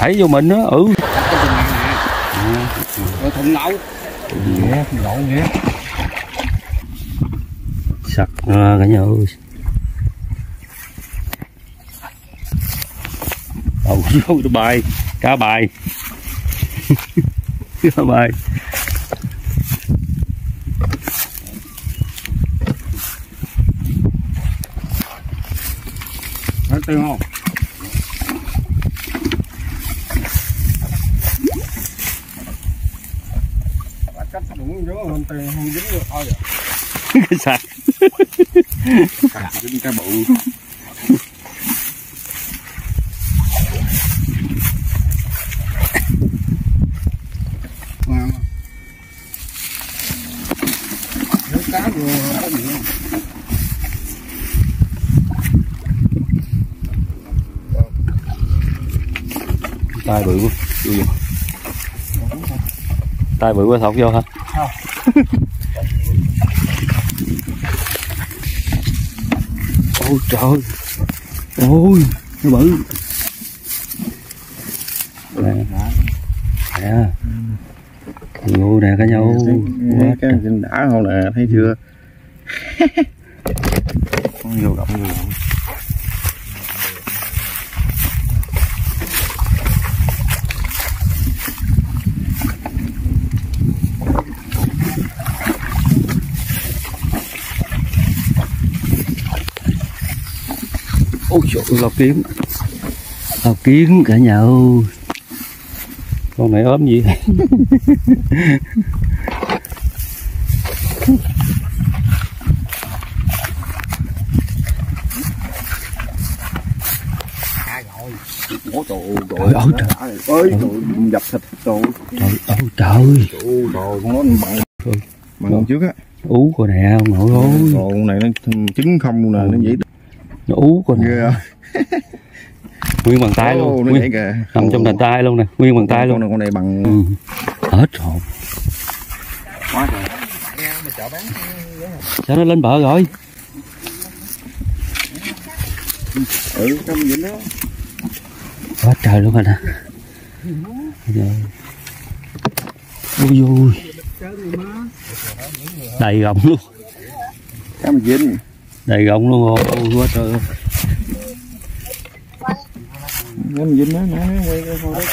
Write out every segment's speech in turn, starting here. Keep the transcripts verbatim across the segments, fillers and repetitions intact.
thảy vô mình đó. Ừ. Rồi thùng lậu. Ghê, thùng lậu ghê. Sặc cả nhà ơi. Đầu vô nó bay, cá bay. Cá bay. Thấy tiêu không? Cách đúng vô không tiền không dính được thôi rồi. Cái sạc. Sạc dính cái bự. Nước cá vừa có nhiều. Tay bự quá. Vô. Tay bự quá thọc vô hả? Không. Ôi trời. Ôi, nó bự. Nè. Nè. Vô nè cả nhau. Cái chân đã không nè, thấy chưa? Con vô động vô. Ôi trời ơi, lao kiếm. Lao kiếm cả nhà ơi. Con này ốm gì? Ủa trời ơi, trời ơi trời ơi trời dập thịt rồi. Trời ơi trời. Trời ơi, con nó bằng bằng trước á. Ú con nè ông nội ơi. Con này nó trứng không luôn nè, nó vậy. Nó ú con nè. Nguyên bằng tay luôn. Nó vậy kìa. Nằm trong bàn tay luôn nè, nguyên bằng tay luôn. Con này bằng ừ. Hết hồn. Quá trời. Sao nó lên bờ rồi? Ừ, trong vậy đó. Quá trời luôn anh hả? Ôi ôi. Đầy gọng luôn. Cá mà dính. Đầy gọng luôn rồi. Ôi quá trời ơi. Cá mà dính đó, nó quay cái thôi đó.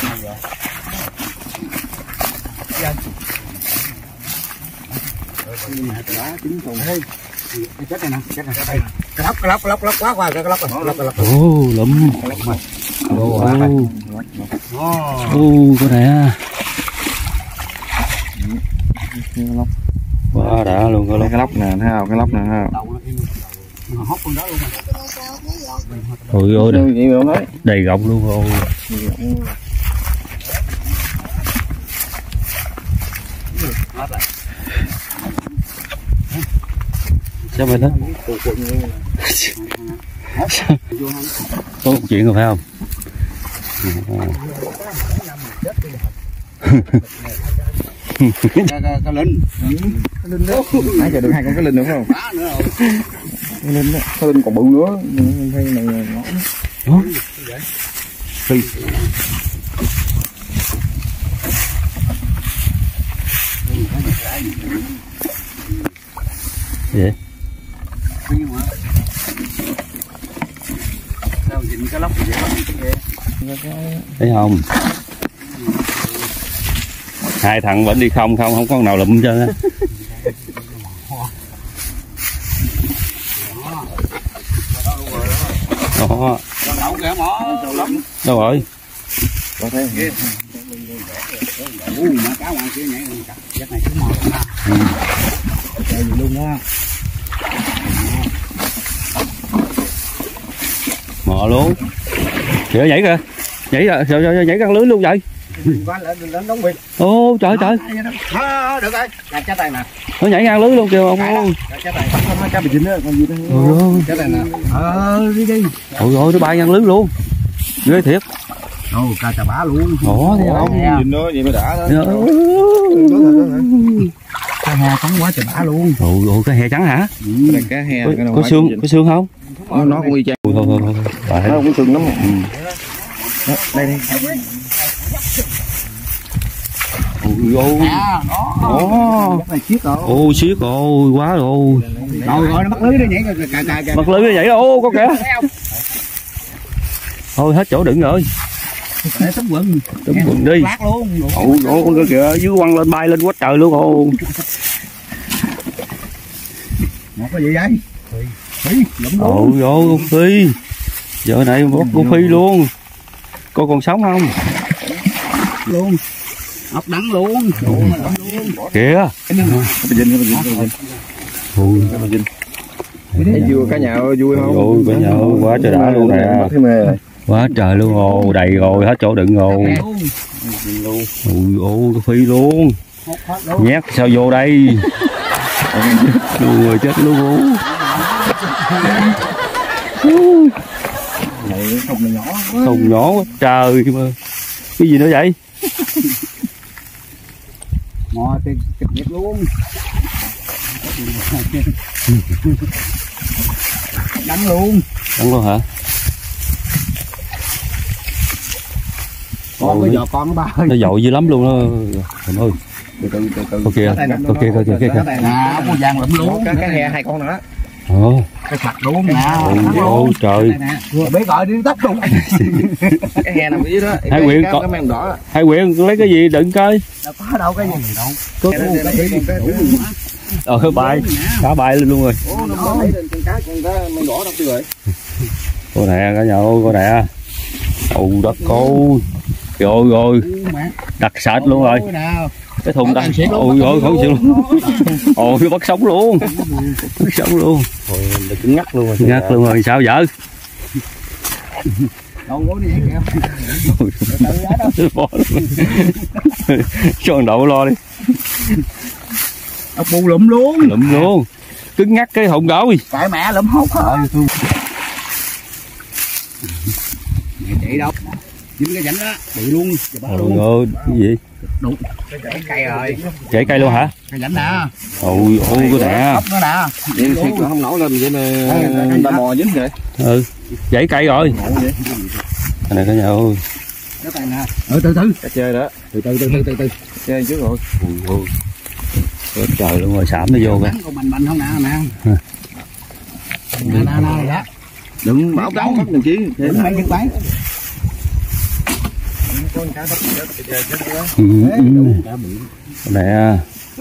Chết này nè, chết này, đây. Cái lóc, cái lóc, cái lóc, lóc quá qua, cái lóc rồi, lóc, cái lóc. Ô, lụm. Ô, ô, con này. Quá đã luôn con lóc. Cái lóc nè, thấy không? Cái lóc nè, thấy không? Hốt con đó luôn. Ôi ôi, đầy, đầy gọng luôn rồi. Sao mày đó? Có một chuyện rồi phải không? Cái linh. Cái linh đó. Nãy giờ được hai con cái linh nữa không? Cái linh đó, cái linh còn bự nữa. Thấy này nó. Phi. Vậy? Sao dính cái lóc vậy? Thấy không? Hai thằng vẫn đi không không không có con nào lụm cho á. Đó. Đậu kìa mỏ lắm. Đâu rồi? Có thấy Kia. Ui, mà cá ngoài kia nhảy luôn. Chắc này cũng mò luôn ha. Ừ. Chơi gì luôn đó. Mò luôn. Kìa nhảy kìa. Nhảy rồi, sao nhảy căng lưới luôn vậy? Qua lên lên đóng vịt. Ô trời trời. À, được rồi. Đặt trái tay nè. Nó nhảy ngang lưới luôn kìa ông ơi. Trái tay. Con cá bị dính đó, con gì đó. Ôi trái tay nè. Ờ đi đi. ôi ôi nó bay ngang lưới luôn. Ghê thiệt. Ồ cá chà bá luôn. Ủa thấy không? nhìn nó vậy mới đã đó. Cá he trắng quá chà bá luôn. Ôi ôi cái he trắng hả? Cái này cá he. Có, có xương, có xương không? Nó, nó cũng y chang. Thôi thôi thôi. Nó cũng xương lắm. Ừ. Đó, đây đây. Ồ, À, đó. đó. Chắc là chiếc rồi. Ô xiết ôi quá rồi. Rồi rồi nó bắt lưới nó nhảy cà cà cà cà. Bắt lưới nó vậy đó, ô có kìa. Thôi hết chỗ đựng rồi. Để tấm quần. Tấm quần đi. Lát luôn. Ồ, ồ con kìa, dưới quăng lên bay lên quá trời luôn ồ. Một cái gì vậy? Phi, lụm luôn. Ồ, vô Phi. Giờ này bắt cô Phi luôn. Cô còn sống không? Luôn. Ốc đắng luôn. Luôn lụm luôn. Kìa. Cái dinh, cái dinh, cái dinh. Ôi, Cái dinh. Thấy vui cả nhà vui không? ôi cả nhà ơi, quá trời đã luôn nè. Thấy mê rồi. Quá trời luôn ồ, đầy rồi, hết chỗ đựng rồi. Ôi ô cái Phi luôn. Nhét sao vô đây? Luôn rồi chết luôn. Này thùng này nhỏ quá. Thùng nhỏ quá trời mà. Cái gì nữa vậy? Mò thì kịch liệt luôn. Đánh luôn. Đánh luôn hả? Con bây giờ con nó ba ơi. Nó dội dữ lắm luôn đó. Trời ơi. Từ từ từ từ. Ok, ok, ok, ok. Nè, con vàng lụm luôn. Cái cái he hai con nữa. Ồ, Cái sạch luôn nè. ôi trời. Bé gọi đi tắt luôn. Cái he nằm dưới đó. Hai Quyện có có- cái mềm đỏ. Hai Quyện lấy cái gì đựng coi. Đâu có đâu cái gì đâu. Có ờ bay, cá bay lên luôn rồi. Ủa nó có lấy lên con cá con cá mềm đỏ đâu rồi. Cô nè cả nhà ơi, cô nè. Ồ đất cô. Rồi rồi, đặt sạch luôn rồi. Cái thùng đặt. Ôi rồi không chịu luôn. Ôi bắt sống luôn. Bắt sống luôn. Ôi nó cứng ngắt luôn rồi. Ngắt luôn rồi sao vợ? Đâu có đi kìa. Bỏ luôn. Cho thằng Đậu lo đi. Ốc bu lụm luôn. Lụm luôn. Cứng ngắt cái thùng rồi. Tại mẹ lụm hốt hết. Mẹ chạy đâu? Dính cái rảnh đó, bị luôn. Ôi ơi, cái gì? Đúng. Cái cây rồi. Chảy cây luôn hả? Cái rảnh nè. Ôi ôi cái nè. Ốc nữa nè. Vậy thì nó không nổi lên vậy mà người ta bò dính rồi. Ừ, chảy cây rồi. Cái này cả nhà ơi. Cái tay nè. Ừ từ từ. Cá chơi đó. Từ từ từ từ từ từ. Chơi trước rồi. Ôi ôi. Chết trời luôn rồi, sảm nó vô kìa. Còn bành bành không nè nè. Nè nè nè đó. Đừng bảo cáo mất đừng chí. Đừng mấy cái bán. Con cá đó chơi chết quá. Ừ, ừ. Nè.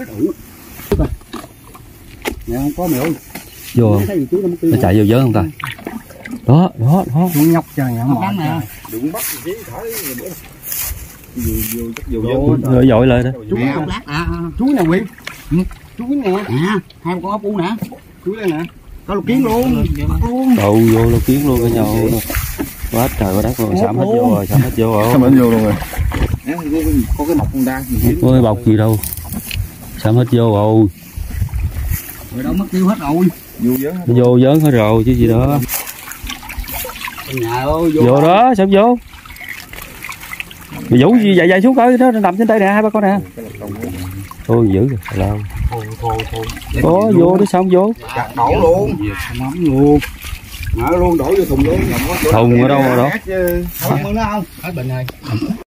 Nè không có mày ơi. Vô. Nó chạy vô vớ không ta? Đó, đó, đó. Nó nhóc trời ơi. Mỏ nè. Đừng bắt đừng chí khỏi bữa. Vô vô chắc vô vô. Rồi dội lại đó. Chú ốc lát nè. Chú nè Quyện. Chú nè. Nè, hai con ốc u nè. Chú đây nè. Có lục kiến luôn. Luôn. Đầu vô lô kiến luôn cả nhà ơi. Quá trời quá đất rồi, sảm hết vô rồi, sảm hết vô rồi. Sảm hết vô luôn rồi. Có cái bọc con đa. Có cái bọc gì đâu. Sảm hết vô rồi. Rồi đâu mất tiêu hết rồi. Vô vớ. Nó vô vớn hết rồi chứ gì đó. Nhà ơi vô. Vô đó, sao vô? Mày vũ gì dài dài xuống coi đó, nó nằm trên tay nè, hai ba con nè. Thôi dữ rồi, lâu. Thôi thôi thôi. Có vô đó sao không vô? Chặt đổ luôn. Mắm luôn. Mở luôn đổ vô thùng luôn. Thùng ở đâu rồi đó? Không, nó không. Hết bình rồi.